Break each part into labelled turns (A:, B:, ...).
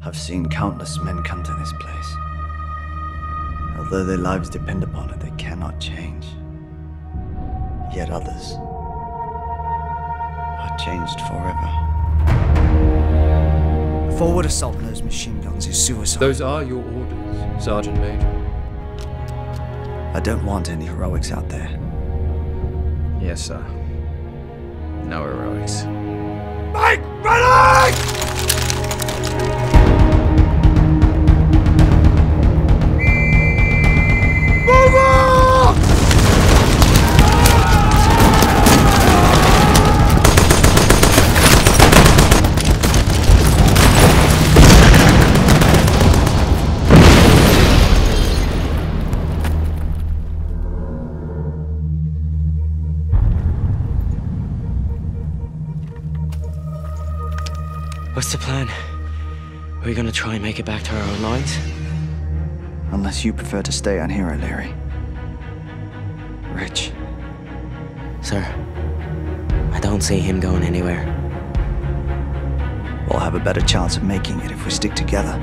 A: I've seen countless men come to this place. Although their lives depend upon it, they cannot change. Yet others are changed forever. Forward assault on those machine guns is suicide.
B: Those are your orders, Sergeant Major.
A: I don't want any heroics out there.
B: Yes, sir. No heroics.
C: Mike, ready! Move on!
D: What's the plan? Are we gonna try and make it back to our own lines?
A: Unless you prefer to stay on here, O'Leary. Rich.
D: Sir, I don't see him going anywhere.
A: We'll have a better chance of making it if we stick together.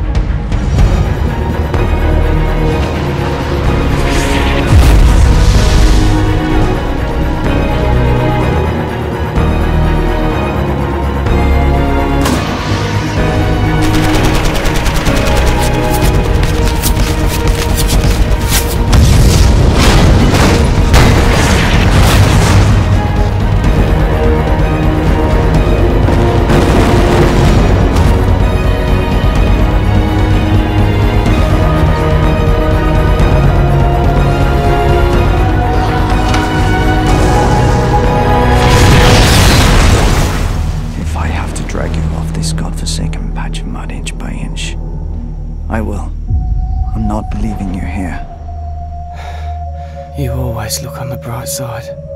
A: I will. I'm not believing you're here.
D: You always look on the bright side.